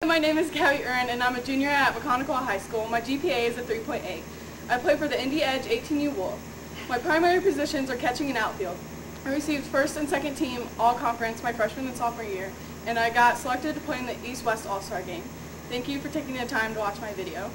my name is Gabbi and I'm a junior at McConnell High School. My GPA is a 3.8. I play for the Indy Edge 18U-Wolf. My primary positions are catching and outfield. I received first and second team all-conference my freshman and sophomore year, and I got selected to play in the East-West All-Star game. Thank you for taking the time to watch my video.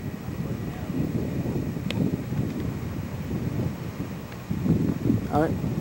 All right.